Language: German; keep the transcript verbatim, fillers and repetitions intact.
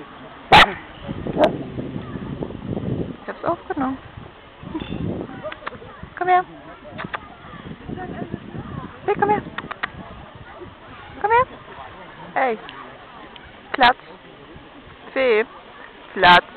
Ich hab's aufgenommen. Komm her. Hey, komm her. Komm her. Ey. Platz. Fee. Platz.